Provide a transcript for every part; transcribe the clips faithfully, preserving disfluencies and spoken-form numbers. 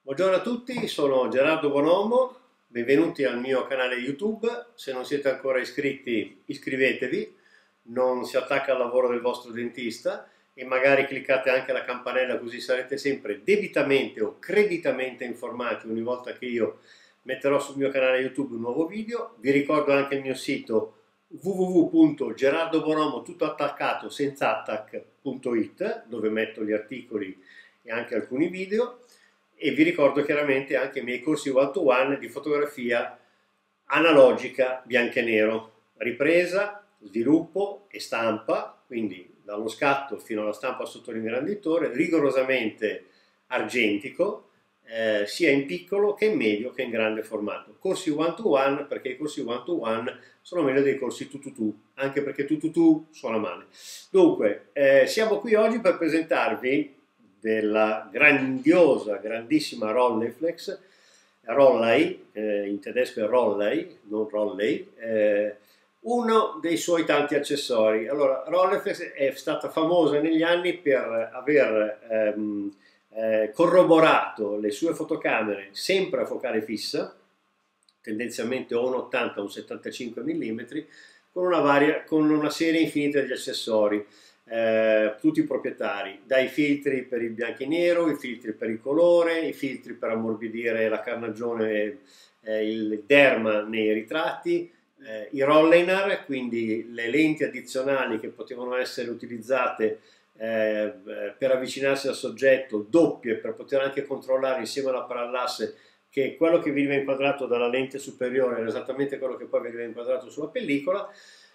Buongiorno a tutti, sono Gerardo Bonomo, benvenuti al mio canale YouTube. Se non siete ancora iscritti, iscrivetevi, non si attacca al lavoro del vostro dentista e magari cliccate anche la campanella, così sarete sempre debitamente o creditamente informati ogni volta che io metterò sul mio canale YouTube un nuovo video. Vi ricordo anche il mio sito w w w punto gerardobonomo tutto attaccato senza attac punto it, dove metto gli articoli e anche alcuni video. E vi ricordo chiaramente anche i miei corsi one to one di fotografia analogica bianco e nero, ripresa, sviluppo e stampa, quindi dallo scatto fino alla stampa sotto l'ingranditore, rigorosamente argentico, eh, sia in piccolo che in medio che in grande formato. Corsi one to one, perché i corsi one to one sono meglio dei corsi tu tu tu, anche perché tu tu tu suona male. Dunque, eh, siamo qui oggi per presentarvi della grandiosa, grandissima Rolleiflex, Rollei, eh, in tedesco è Rollei, non Rollei, eh, uno dei suoi tanti accessori. Allora, Rolleiflex è stata famosa negli anni per aver ehm, eh, corroborato le sue fotocamere sempre a focale fissa, tendenzialmente o un ottanta o un settantacinque millimetri, con una, varia, con una serie infinita di accessori. Eh, tutti proprietari, dai filtri per il bianco e nero, i filtri per il colore, i filtri per ammorbidire la carnagione, eh, il derma nei ritratti, eh, i rolliner, quindi le lenti addizionali che potevano essere utilizzate eh, per avvicinarsi al soggetto, doppie, per poter anche controllare insieme alla parallasse che quello che veniva inquadrato dalla lente superiore era esattamente quello che poi veniva inquadrato sulla pellicola.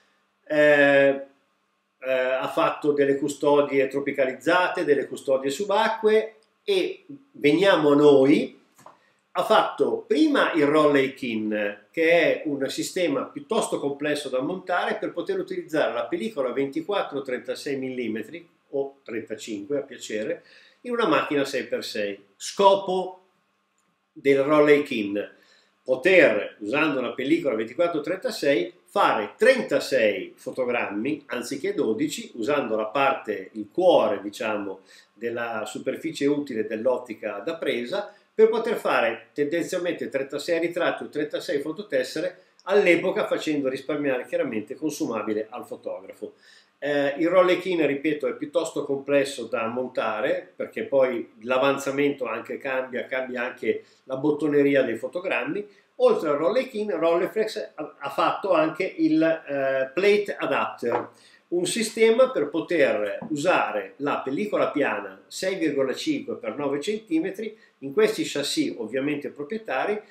eh, Eh, ha fatto delle custodie tropicalizzate, delle custodie subacquee e veniamo a noi, ha fatto prima il Rollei Kin, che è un sistema piuttosto complesso da montare per poter utilizzare la pellicola ventiquattro trentasei millimetri o trentacinque a piacere in una macchina sei per sei. Scopo del Rollei Kin: poter, usando una pellicola ventiquattro trentasei, fare trentasei fotogrammi anziché dodici, usando la parte, il cuore, diciamo, della superficie utile dell'ottica da presa, per poter fare tendenzialmente trentasei ritratti o trentasei fototessere, all'epoca facendo risparmiare chiaramente consumabile al fotografo. Eh, il Rollei Kin, ripeto, è piuttosto complesso da montare, perché poi l'avanzamento anche cambia, cambia anche la bottoneria dei fotogrammi. Oltre al Rollei Kin, Rolleiflex ha fatto anche il eh, Plate Adapter, un sistema per poter usare la pellicola piana sei virgola cinque per nove centimetri in questi chassis ovviamente proprietari,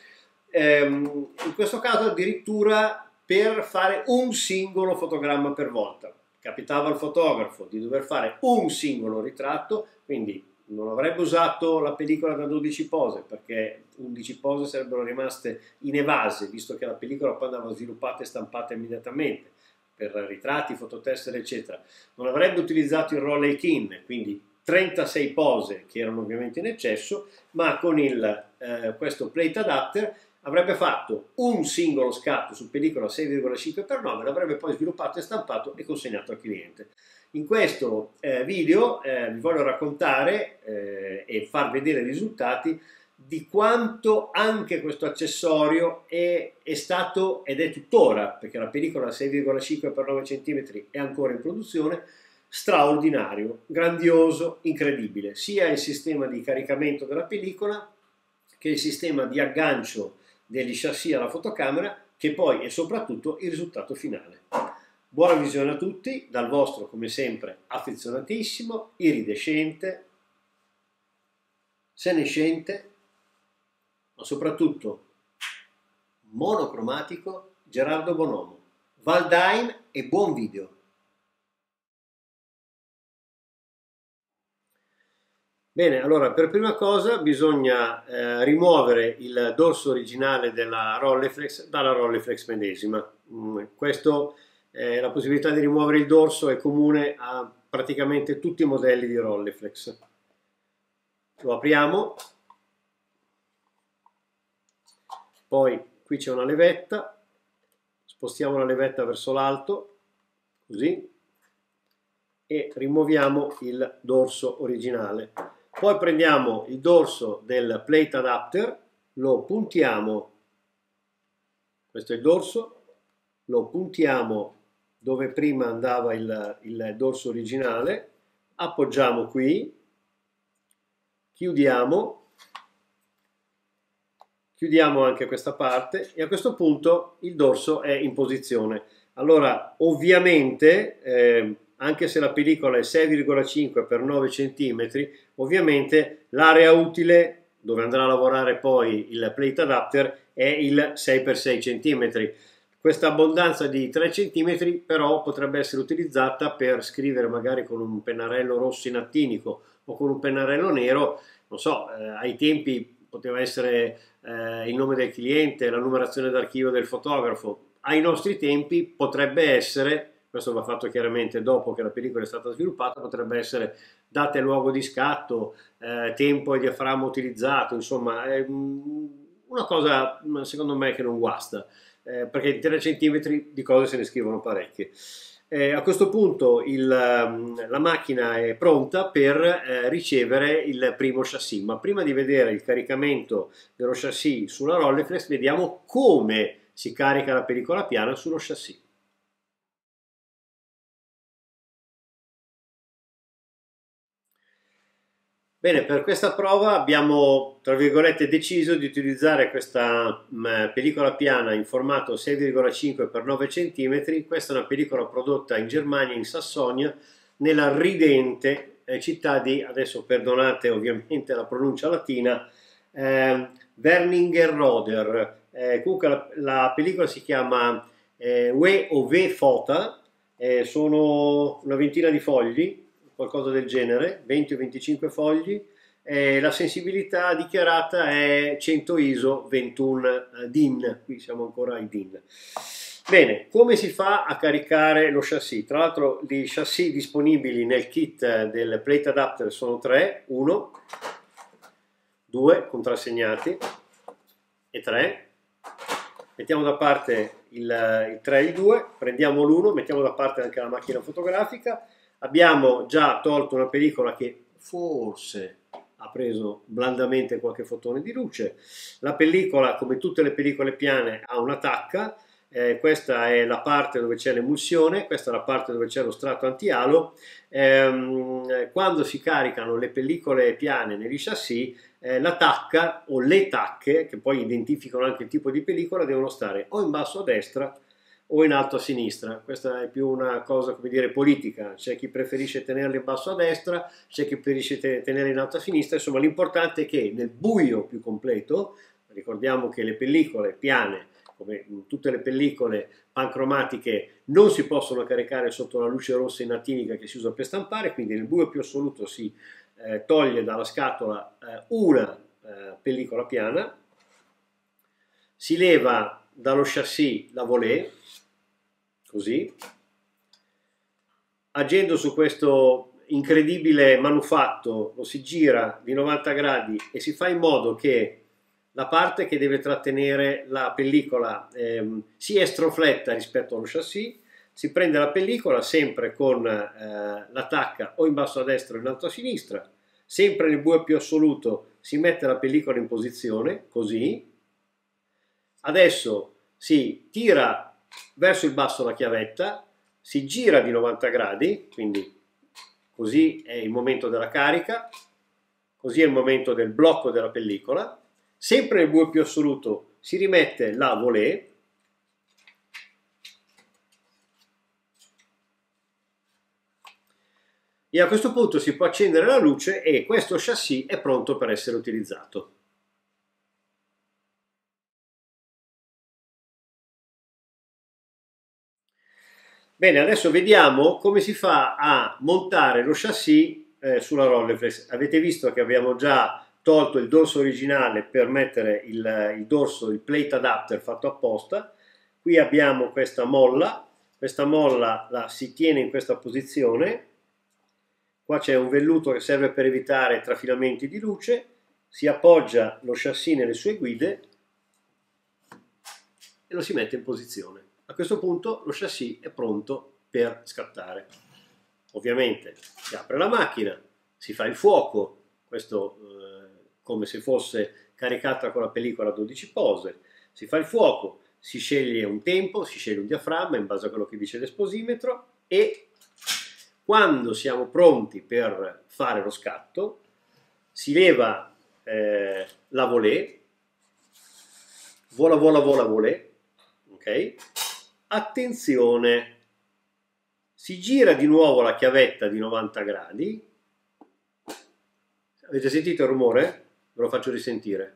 ehm, in questo caso addirittura per fare un singolo fotogramma per volta. Capitava al fotografo di dover fare un singolo ritratto, quindi non avrebbe usato la pellicola da dodici pose, perché undici pose sarebbero rimaste inevase, visto che la pellicola poi andava sviluppata e stampata immediatamente per ritratti, fototessere eccetera. Non avrebbe utilizzato il Rollei Kin, quindi trentasei pose che erano ovviamente in eccesso, ma con il, eh, questo Plate Adapter avrebbe fatto un singolo scatto su pellicola sei virgola cinque per nove, l'avrebbe poi sviluppato e stampato e consegnato al cliente. In questo eh, video eh, vi voglio raccontare eh, e far vedere i risultati di quanto anche questo accessorio è, è stato ed è tuttora, perché la pellicola sei virgola cinque per nove centimetri è ancora in produzione, straordinario, grandioso, incredibile, sia il sistema di caricamento della pellicola che il sistema di aggancio degli chassis alla fotocamera, che poi è soprattutto il risultato finale. Buona visione a tutti, dal vostro, come sempre, affezionatissimo, iridescente, senescente, ma soprattutto monocromatico Gerardo Bonomo. Valdain e buon video! Bene, allora per prima cosa bisogna eh, rimuovere il dorso originale della Rolleiflex dalla Rolleiflex medesima. Mm, questo, eh, la possibilità di rimuovere il dorso è comune a praticamente tutti i modelli di Rolleiflex. Lo apriamo, poi qui c'è una levetta, spostiamo la levetta verso l'alto, così, e rimuoviamo il dorso originale. Poi prendiamo il dorso del plate adapter, lo puntiamo, questo è il dorso, lo puntiamo dove prima andava il, il dorso originale, appoggiamo qui, chiudiamo, chiudiamo anche questa parte e a questo punto il dorso è in posizione. Allora, ovviamente, eh, anche se la pellicola è sei virgola cinque per nove centimetri, ovviamente l'area utile dove andrà a lavorare poi il plate adapter è il sei per sei centimetri. Questa abbondanza di tre centimetri però potrebbe essere utilizzata per scrivere magari con un pennarello rosso in attinico o con un pennarello nero, non so, eh, ai tempi poteva essere eh, il nome del cliente, la numerazione d'archivio del fotografo. Ai nostri tempi potrebbe essere, questo va fatto chiaramente dopo che la pellicola è stata sviluppata, potrebbe essere data e luogo di scatto, eh, tempo e diaframma utilizzato, insomma è una cosa secondo me che non guasta, eh, perché di tre centimetri di cose se ne scrivono parecchie. Eh, a questo punto il, la macchina è pronta per eh, ricevere il primo chassis, ma prima di vedere il caricamento dello chassis sulla Rolleiflex vediamo come si carica la pellicola piana sullo chassis. Bene, per questa prova abbiamo, tra virgolette, deciso di utilizzare questa mh, pellicola piana in formato sei virgola cinque per nove centimetri. Questa è una pellicola prodotta in Germania, in Sassonia, nella ridente eh, città di, adesso perdonate ovviamente la pronuncia latina, eh, Wernigerode. Eh, comunque la, la pellicola si chiama eh, We Ove Fota, eh, sono una ventina di fogli, qualcosa del genere, venti o venticinque fogli, eh, la sensibilità dichiarata è cento ISO ventuno D I N, qui siamo ancora ai D I N. Bene, come si fa a caricare lo chassis? Tra l'altro i chassis disponibili nel kit del plate adapter sono tre, uno, due contrassegnati e tre. Mettiamo da parte il, il tre e il due, prendiamo l'uno, mettiamo da parte anche la macchina fotografica. Abbiamo già tolto una pellicola che forse ha preso blandamente qualche fotone di luce. La pellicola, come tutte le pellicole piane, ha una tacca. Eh, questa è la parte dove c'è l'emulsione, questa è la parte dove c'è lo strato anti-halo. Eh, quando si caricano le pellicole piane negli chassis, eh, la tacca o le tacche, che poi identificano anche il tipo di pellicola, devono stare o in basso a destra o in alto a sinistra. Questa è più una cosa, come dire, politica. C'è chi preferisce tenerle in basso a destra, c'è chi preferisce tenerle in alto a sinistra. Insomma, l'importante è che nel buio più completo, ricordiamo che le pellicole piane, come tutte le pellicole pancromatiche, non si possono caricare sotto la luce rossa in attinica che si usa per stampare, quindi nel buio più assoluto si eh, toglie dalla scatola eh, una eh, pellicola piana, si leva dallo chassis la volée, così, agendo su questo incredibile manufatto lo si gira di novanta gradi e si fa in modo che la parte che deve trattenere la pellicola ehm, si estrofletta rispetto allo chassis, si prende la pellicola sempre con eh, la tacca o in basso a destra o in alto a sinistra, sempre nel buio più assoluto si mette la pellicola in posizione, così, adesso si tira verso il basso la chiavetta, si gira di novanta gradi, quindi così è il momento della carica, così è il momento del blocco della pellicola, sempre nel buio più assoluto si rimette la volée, e a questo punto si può accendere la luce e questo chassis è pronto per essere utilizzato. Bene, adesso vediamo come si fa a montare lo chassis eh, sulla Rolleiflex. Avete visto che abbiamo già tolto il dorso originale per mettere il, il dorso, il plate adapter fatto apposta. Qui abbiamo questa molla, questa molla la si tiene in questa posizione. Qua c'è un velluto che serve per evitare trafilamenti di luce, si appoggia lo chassis nelle sue guide e lo si mette in posizione. A questo punto lo chassis è pronto per scattare. Ovviamente si apre la macchina, si fa il fuoco questo eh, come se fosse caricata con la pellicola a dodici pose, si fa il fuoco, si sceglie un tempo, si sceglie un diaframma in base a quello che dice l'esposimetro e quando siamo pronti per fare lo scatto si leva eh, la volée, vola vola vola volée, ok? Attenzione, si gira di nuovo la chiavetta di novanta gradi, avete sentito il rumore? Ve lo faccio risentire.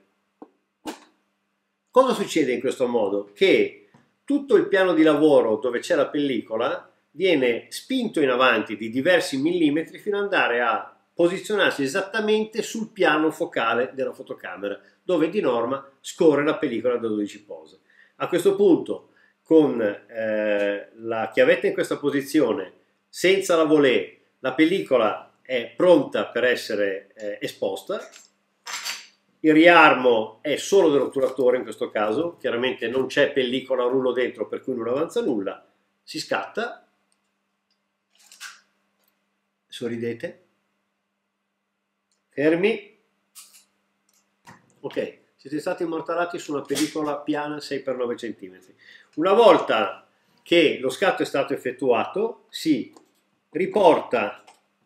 Cosa succede in questo modo? Che tutto il piano di lavoro dove c'è la pellicola viene spinto in avanti di diversi millimetri fino ad andare a posizionarsi esattamente sul piano focale della fotocamera, dove di norma scorre la pellicola da dodici pose. A questo punto, con eh, la chiavetta in questa posizione, senza la volée, la pellicola è pronta per essere eh, esposta. Il riarmo è solo dell'otturatore in questo caso, chiaramente non c'è pellicola o rullo dentro per cui non avanza nulla, si scatta, sorridete, fermi, ok, siete stati immortalati su una pellicola piana sei per nove centimetri. Una volta che lo scatto è stato effettuato, si riporta,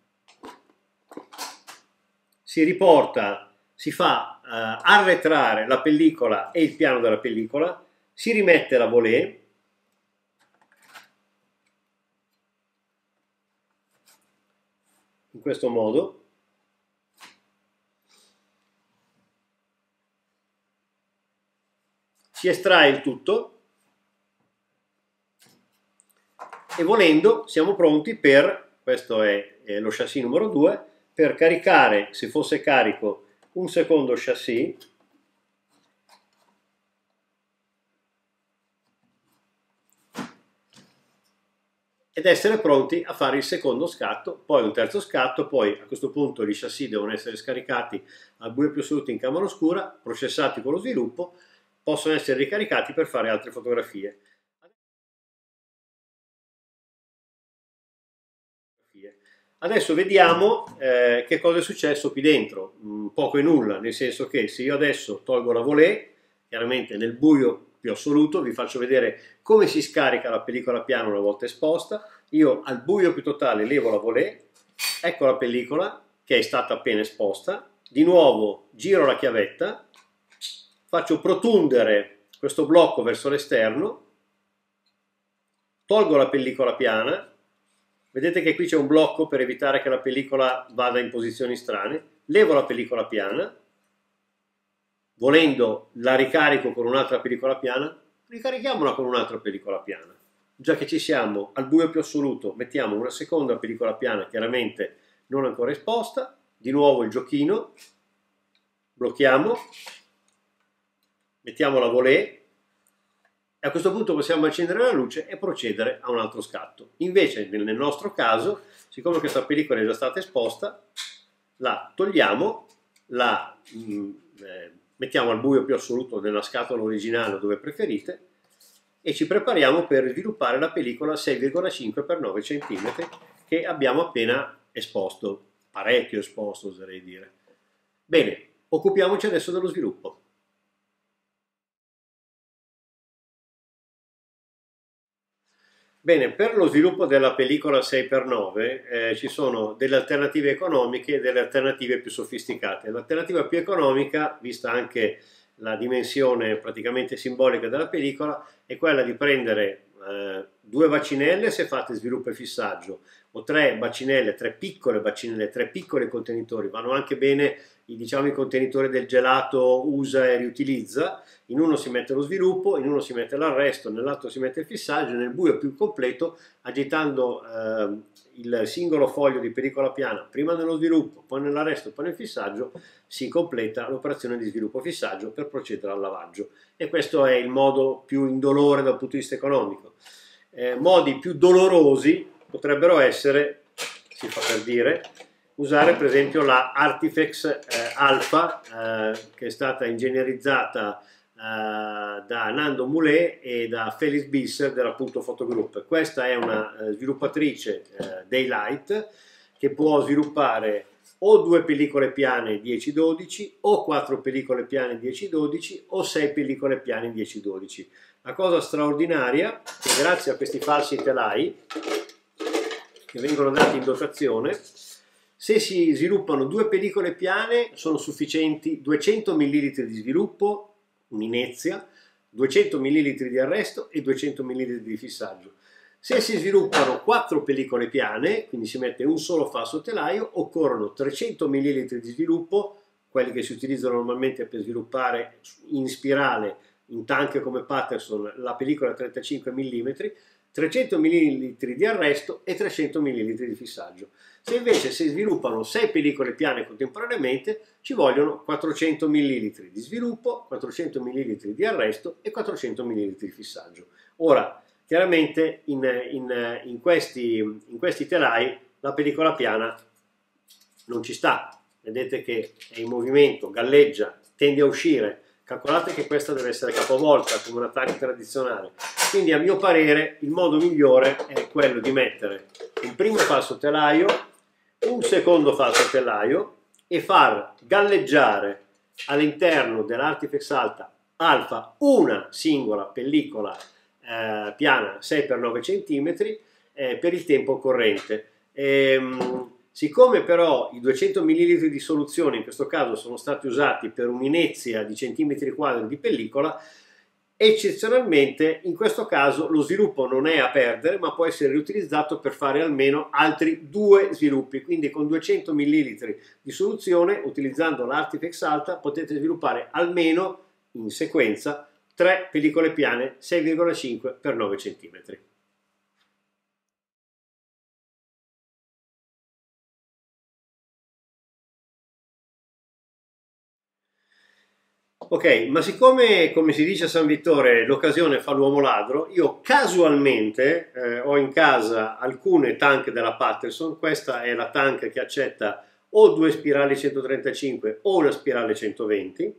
si riporta si fa uh, arretrare la pellicola e il piano della pellicola, si rimette la volée, in questo modo, si estrae il tutto e volendo siamo pronti per, questo è, è lo chassis numero due, per caricare, se fosse carico, un secondo chassis ed essere pronti a fare il secondo scatto, poi un terzo scatto, poi a questo punto i chassis devono essere scaricati al buio più assoluto in camera oscura, processati con lo sviluppo, possono essere ricaricati per fare altre fotografie. Adesso vediamo eh, che cosa è successo qui dentro, mm, poco e nulla, nel senso che se io adesso tolgo la volée, chiaramente nel buio più assoluto vi faccio vedere come si scarica la pellicola piano una volta esposta, io al buio più totale levo la volée, ecco la pellicola che è stata appena esposta, di nuovo giro la chiavetta, faccio protundere questo blocco verso l'esterno, tolgo la pellicola piana. Vedete che qui c'è un blocco per evitare che la pellicola vada in posizioni strane. Levo la pellicola piana, volendo la ricarico con un'altra pellicola piana, ricarichiamola con un'altra pellicola piana. Già che ci siamo al buio più assoluto, mettiamo una seconda pellicola piana, chiaramente non ancora esposta, di nuovo il giochino, blocchiamo, mettiamo la volée, e a questo punto possiamo accendere la luce e procedere a un altro scatto. Invece nel nostro caso, siccome questa pellicola è già stata esposta, la togliamo, la mh, eh, mettiamo al buio più assoluto nella scatola originale dove preferite e ci prepariamo per sviluppare la pellicola sei virgola cinque per nove centimetri che abbiamo appena esposto, parecchio esposto oserei dire. Bene, occupiamoci adesso dello sviluppo. Bene, per lo sviluppo della pellicola sei per nove eh, ci sono delle alternative economiche e delle alternative più sofisticate. L'alternativa più economica, vista anche la dimensione praticamente simbolica della pellicola, è quella di prendere eh, due bacinelle se fate sviluppo e fissaggio, o tre bacinelle, tre piccole bacinelle, tre piccoli contenitori, vanno anche bene i, diciamo, i contenitori del gelato usa e riutilizza. In uno si mette lo sviluppo, in uno si mette l'arresto, nell'altro si mette il fissaggio, nel buio più completo, agitando eh, il singolo foglio di pellicola piana, prima nello sviluppo, poi nell'arresto, poi nel fissaggio, si completa l'operazione di sviluppo-fissaggio per procedere al lavaggio. E questo è il modo più indolore dal punto di vista economico. Eh, modi più dolorosi potrebbero essere, si fa per dire, usare per esempio la Artifex eh, Alpha, eh, che è stata ingegnerizzata Uh, da Nando Moulet e da Felix Bisser della Punto Photogroup. Questa è una uh, sviluppatrice uh, Daylight che può sviluppare o due pellicole piane dieci dodici, o quattro pellicole piane dieci dodici, o sei pellicole piane dieci dodici. La cosa straordinaria è che grazie a questi falsi telai che vengono dati in dotazione, se si sviluppano due pellicole piane sono sufficienti duecento millilitri di sviluppo, un'inezia, duecento millilitri di arresto e duecento millilitri di fissaggio. Se si sviluppano quattro pellicole piane, quindi si mette un solo falso telaio, occorrono trecento millilitri di sviluppo, quelli che si utilizzano normalmente per sviluppare in spirale, in tank come Patterson, la pellicola trentacinque millimetri, trecento millilitri di arresto e trecento millilitri di fissaggio. Se invece si sviluppano sei pellicole piane contemporaneamente, ci vogliono quattrocento millilitri di sviluppo, quattrocento millilitri di arresto e quattrocento millilitri di fissaggio. Ora, chiaramente in, in, in, questi, in questi telai la pellicola piana non ci sta. Vedete che è in movimento, galleggia, tende a uscire. Calcolate che questa deve essere capovolta come una tank tradizionale. Quindi a mio parere il modo migliore è quello di mettere un primo falso telaio, un secondo falso telaio e far galleggiare all'interno dell'Artifex Alta Alpha una singola pellicola eh, piana sei per nove centimetri eh, per il tempo corrente. Ehm, Siccome però i duecento millilitri di soluzione in questo caso sono stati usati per un'inezia di centimetri quadri di pellicola, eccezionalmente in questo caso lo sviluppo non è a perdere, ma può essere riutilizzato per fare almeno altri due sviluppi. Quindi con duecento millilitri di soluzione, utilizzando l'Artifex Alta, potete sviluppare almeno in sequenza tre pellicole piane sei virgola cinque per nove centimetri. Ok, ma siccome, come si dice a San Vittore, l'occasione fa l'uomo ladro, io casualmente eh, ho in casa alcune tank della Patterson. Questa è la tank che accetta o due spirali centotrentacinque o una spirale centoventi,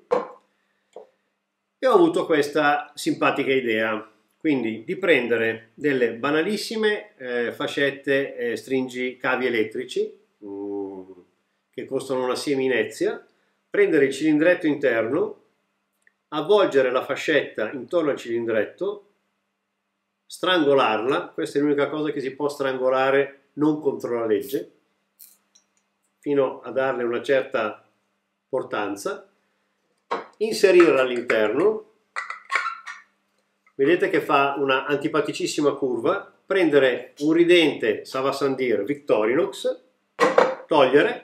e ho avuto questa simpatica idea, quindi di prendere delle banalissime eh, fascette eh, stringi cavi elettrici mh, che costano una semi-inezia, prendere il cilindretto interno, avvolgere la fascetta intorno al cilindretto, strangolarla. Questa è l'unica cosa che si può strangolare non contro la legge, fino a darle una certa portanza, inserirla all'interno, vedete che fa una antipaticissima curva, prendere un ridente Savasandir Victorinox, togliere,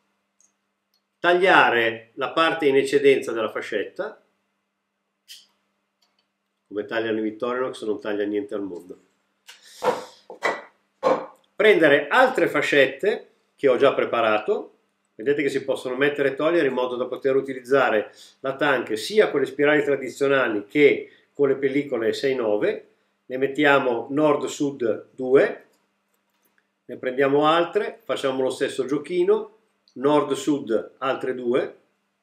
tagliare la parte in eccedenza della fascetta. Come tagliano i Victorinox non taglia niente al mondo. Prendere altre fascette che ho già preparato, vedete che si possono mettere e togliere in modo da poter utilizzare la tank sia con le spirali tradizionali che con le pellicole sei nove. Ne mettiamo nord-sud due, ne prendiamo altre, facciamo lo stesso giochino, nord-sud altre due,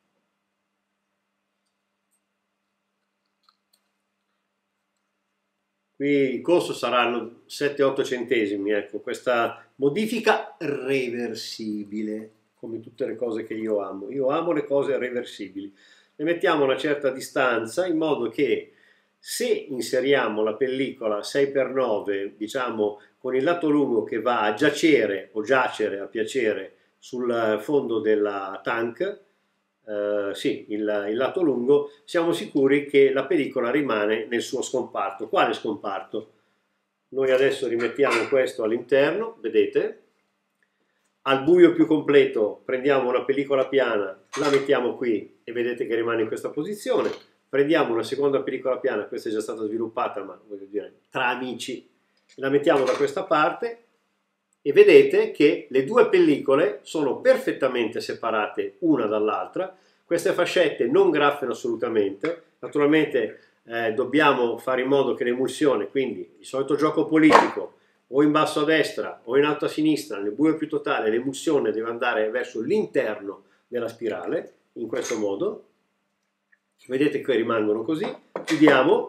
qui il costo saranno sette otto centesimi, ecco, questa modifica reversibile, come tutte le cose che io amo. Io amo le cose reversibili. Ne mettiamo una certa distanza in modo che se inseriamo la pellicola sei per nove, diciamo con il lato lungo che va a giacere o giacere a piacere sul fondo della tank, Uh, sì, il, il lato lungo, siamo sicuri che la pellicola rimane nel suo scomparto. Quale scomparto? Noi adesso rimettiamo questo all'interno, vedete? Al buio più completo prendiamo una pellicola piana, la mettiamo qui e vedete che rimane in questa posizione. Prendiamo una seconda pellicola piana, questa è già stata sviluppata, ma voglio dire, tra amici, la mettiamo da questa parte. E vedete che le due pellicole sono perfettamente separate una dall'altra. Queste fascette non graffano assolutamente. Naturalmente eh, dobbiamo fare in modo che l'emulsione, quindi il solito gioco politico, o in basso a destra o in alto a sinistra, nel buio più totale, l'emulsione deve andare verso l'interno della spirale, in questo modo. Vedete che rimangono così. Chiudiamo.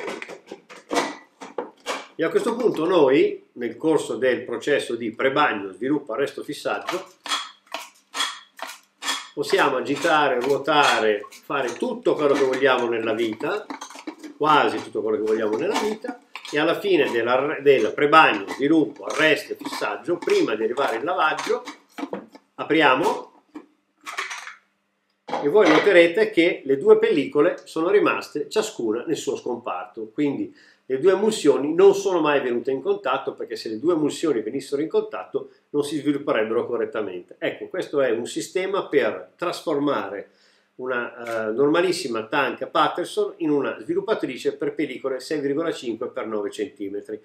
E a questo punto noi, nel corso del processo di prebagno, sviluppo, arresto, fissaggio, possiamo agitare, ruotare, fare tutto quello che vogliamo nella vita, quasi tutto quello che vogliamo nella vita, e alla fine della, del prebagno, sviluppo, arresto e fissaggio, prima di arrivare al lavaggio, apriamo e voi noterete che le due pellicole sono rimaste ciascuna nel suo scomparto, quindi le due emulsioni non sono mai venute in contatto, perché se le due emulsioni venissero in contatto non si svilupperebbero correttamente. Ecco, questo è un sistema per trasformare una uh, normalissima tanca Patterson in una sviluppatrice per pellicole sei virgola cinque per nove centimetri.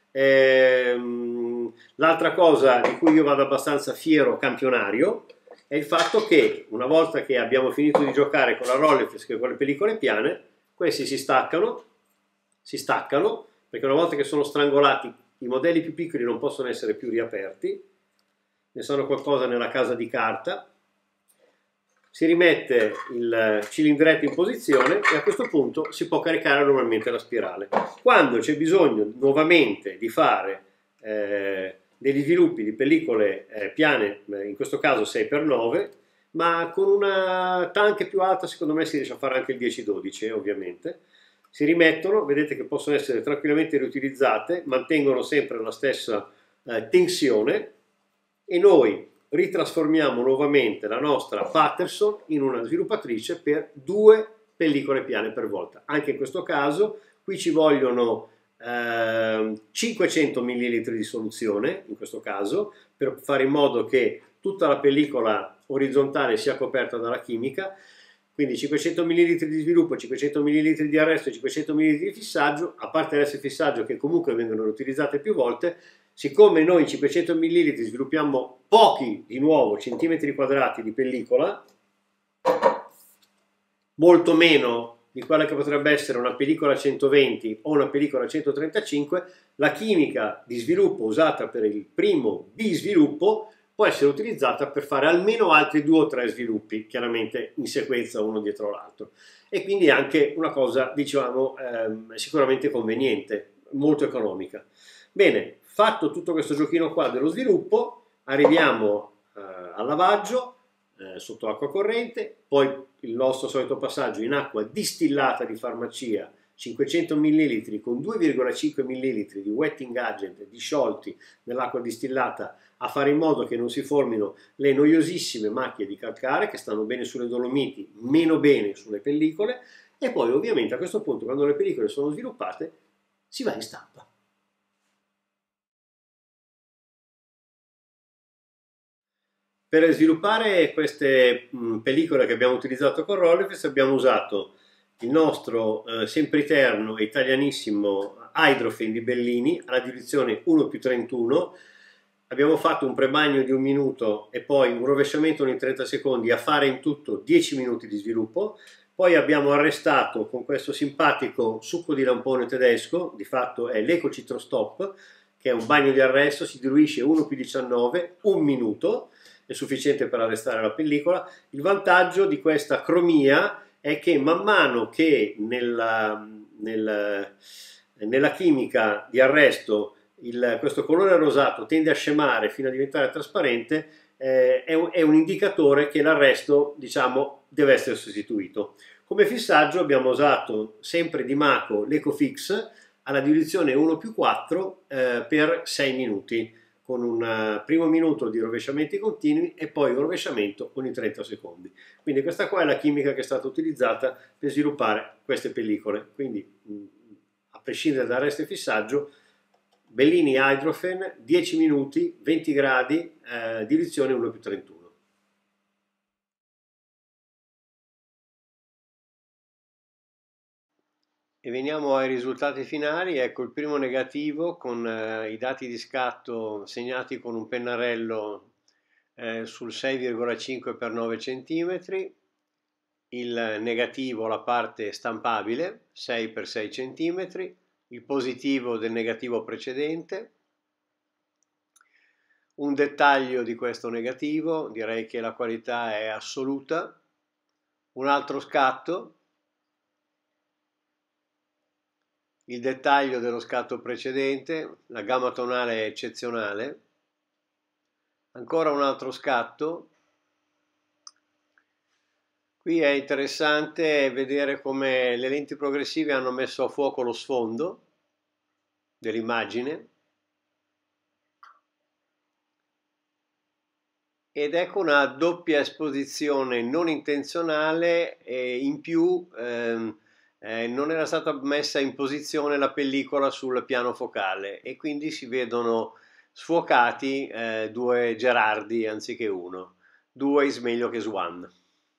Ehm, l'altra cosa di cui io vado abbastanza fiero campionario è il fatto che una volta che abbiamo finito di giocare con la Rolleiflex e con le pellicole piane, questi si staccano, si staccano, perché una volta che sono strangolati i modelli più piccoli non possono essere più riaperti, ne sono qualcosa nella casa di carta, si rimette il cilindretto in posizione e a questo punto si può caricare normalmente la spirale. Quando c'è bisogno nuovamente di fare eh, degli sviluppi di pellicole eh, piane, in questo caso sei per nove, ma con una tanche più alta secondo me si riesce a fare anche il dieci dodici, eh, ovviamente. Si rimettono, vedete che possono essere tranquillamente riutilizzate, mantengono sempre la stessa eh, tensione, e noi ritrasformiamo nuovamente la nostra Patterson in una sviluppatrice per due pellicole piane per volta. Anche in questo caso qui ci vogliono eh, cinquecento millilitri di soluzione, in questo caso, per fare in modo che tutta la pellicola orizzontale sia coperta dalla chimica. Quindi cinquecento millilitri di sviluppo, cinquecento millilitri di arresto e cinquecento millilitri di fissaggio, a parte arresto e fissaggio che comunque vengono utilizzate più volte. Siccome noi cinquecento millilitri sviluppiamo pochi, di nuovo, centimetri quadrati di pellicola, molto meno di quella che potrebbe essere una pellicola centoventi o una pellicola centotrentacinque, la chimica di sviluppo usata per il primo bisviluppo può essere utilizzata per fare almeno altri due o tre sviluppi, chiaramente in sequenza uno dietro l'altro. E quindi è anche una cosa, diciamo, ehm, sicuramente conveniente, molto economica. Bene, fatto tutto questo giochino qua dello sviluppo, arriviamo eh, al lavaggio eh, sotto acqua corrente, poi il nostro solito passaggio in acqua distillata di farmacia, cinquecento millilitri con due virgola cinque millilitri di wetting agent disciolti nell'acqua distillata, a fare in modo che non si formino le noiosissime macchie di calcare che stanno bene sulle Dolomiti, meno bene sulle pellicole, e poi ovviamente a questo punto, quando le pellicole sono sviluppate, si va in stampa. Per sviluppare queste mh, pellicole che abbiamo utilizzato con Rolleiflex abbiamo usato il nostro eh, sempiterno e italianissimo Hydrofen di Bellini alla diluizione uno più trentuno. Abbiamo fatto un prebagno di un minuto e poi un rovesciamento ogni trenta secondi a fare in tutto dieci minuti di sviluppo. Poi abbiamo arrestato con questo simpatico succo di lampone tedesco, di fatto è l'EcoCitrostop, che è un bagno di arresto, si diluisce uno più diciannove, un minuto, è sufficiente per arrestare la pellicola. Il vantaggio di questa cromia è che man mano che nella, nel, nella chimica di arresto il, questo colore rosato tende a scemare fino a diventare trasparente, eh, è, un, è un indicatore che l'arresto, diciamo, deve essere sostituito. Come fissaggio abbiamo usato sempre di Mako l'EcoFix alla diluizione uno più quattro eh, per sei minuti, con un primo minuto di rovesciamenti continui e poi un rovesciamento ogni trenta secondi. Quindi questa qua è la chimica che è stata utilizzata per sviluppare queste pellicole. Quindi a prescindere da arresto e fissaggio, Bellini Hydrofen, dieci minuti, venti gradi, eh, diluizione uno più trentuno. E veniamo ai risultati finali. Ecco il primo negativo con eh, i dati di scatto segnati con un pennarello eh, sul sei virgola cinque per nove centimetri, il negativo, la parte stampabile, sei per sei centimetri, il positivo del negativo precedente, un dettaglio di questo negativo, direi che la qualità è assoluta, un altro scatto, il dettaglio dello scatto precedente, la gamma tonale è eccezionale, ancora un altro scatto, Qui è interessante vedere come le lenti progressive hanno messo a fuoco lo sfondo dell'immagine ed ecco una doppia esposizione non intenzionale e in più ehm, eh, non era stata messa in posizione la pellicola sul piano focale e quindi si vedono sfocati eh, due Gerardi anziché uno. Due is meglio che Swan.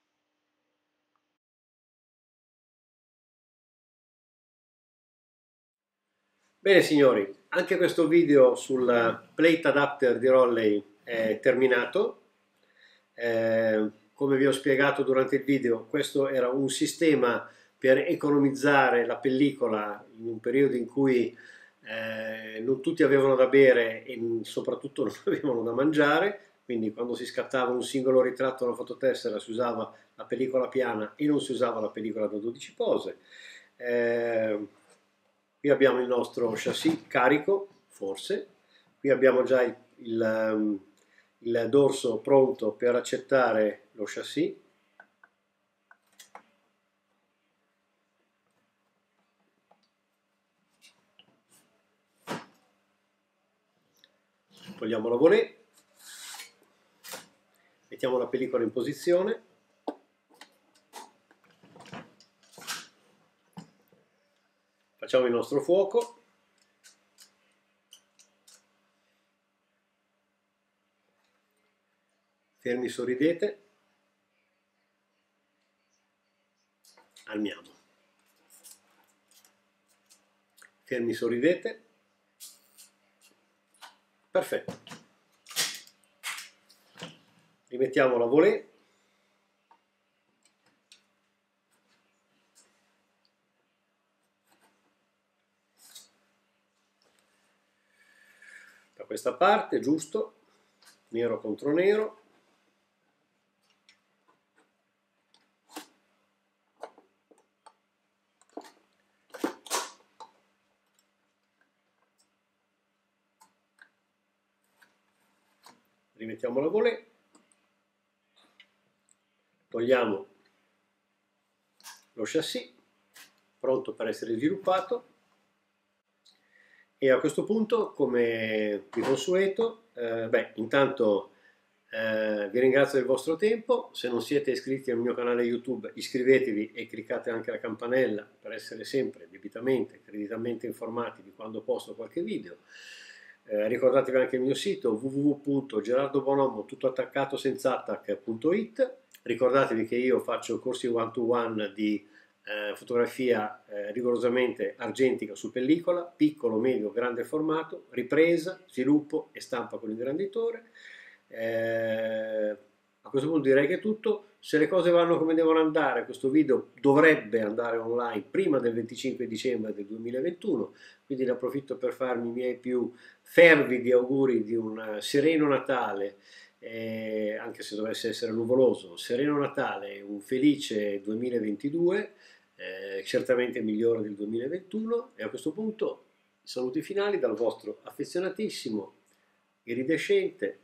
Bene signori, anche questo video sul plate adapter di Rollei è terminato. Eh, come vi ho spiegato durante il video, questo era un sistema per economizzare la pellicola in un periodo in cui eh, non tutti avevano da bere e soprattutto non avevano da mangiare, quindi quando si scattava un singolo ritratto o una fototessera si usava la pellicola piana e non si usava la pellicola da dodici pose. Eh, qui abbiamo il nostro chassis carico, forse, qui abbiamo già il, il, um, il dorso pronto per accettare lo chassis. Togliamo la volée, mettiamo la pellicola in posizione, facciamo il nostro fuoco, fermi sorridete, armiamo, fermi sorridete, perfetto, rimettiamo la volée, da questa parte, giusto, nero contro nero, rimettiamo la volée, togliamo lo chassis, pronto per essere sviluppato, e a questo punto, come di consueto, eh, beh, intanto eh, vi ringrazio del vostro tempo. Se non siete iscritti al mio canale YouTube, iscrivetevi e cliccate anche la campanella per essere sempre debitamente, creditamente informati di quando posto qualche video. Eh, ricordatevi anche il mio sito w w w punto gerardobonomo tutto attaccato senza attac punto it. Ricordatevi che io faccio corsi one to one di eh, fotografia eh, rigorosamente argentica su pellicola, piccolo, medio, grande formato, ripresa, sviluppo e stampa con l'ingranditore. Eh, a questo punto direi che è tutto. Se le cose vanno come devono andare, questo video dovrebbe andare online prima del venticinque dicembre del duemilaventuno, quindi ne approfitto per farmi i miei più fervidi auguri di un sereno Natale, eh, anche se dovesse essere nuvoloso, sereno Natale e un felice duemilaventidue, eh, certamente migliore del duemilaventuno, e a questo punto i saluti finali dal vostro affezionatissimo, iridescente,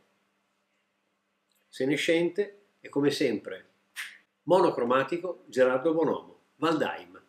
senescente e come sempre monocromatico Gerardo Bonomo, Waldheim.